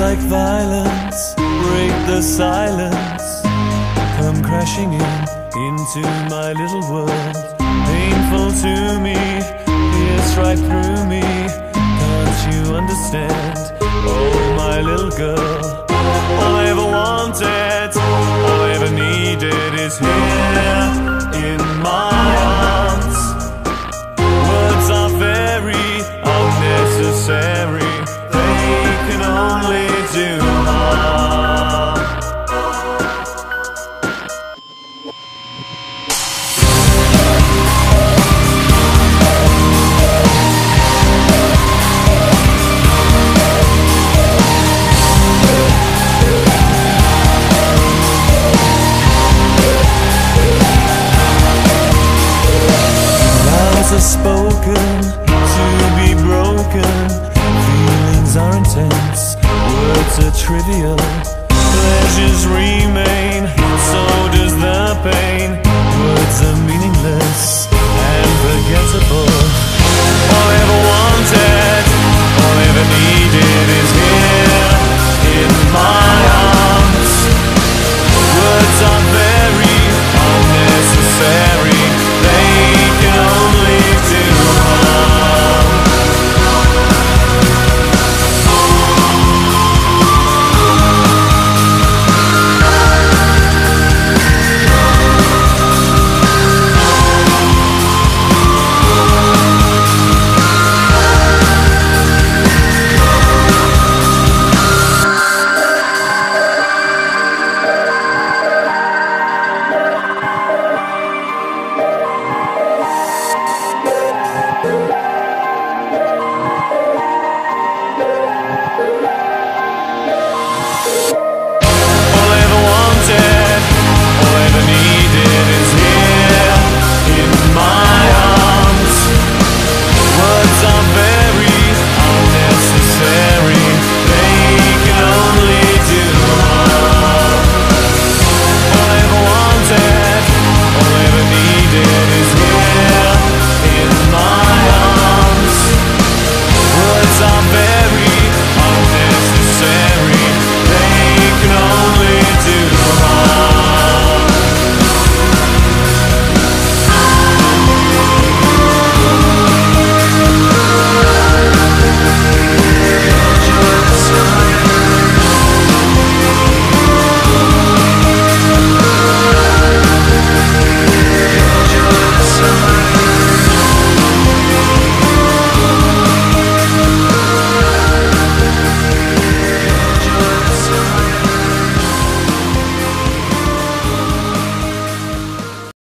like violence break the silence, come crashing into my little world. Painful to me, pierce right through me. Can't you understand? Oh, my little girl, all I ever wanted, all I ever needed is here in my arms. Words are very unnecessary, they can only do harm. Vows are spoken to be broken, feelings are intense, words are trivial, pleasures remain, so does the pain. Words are meaningless,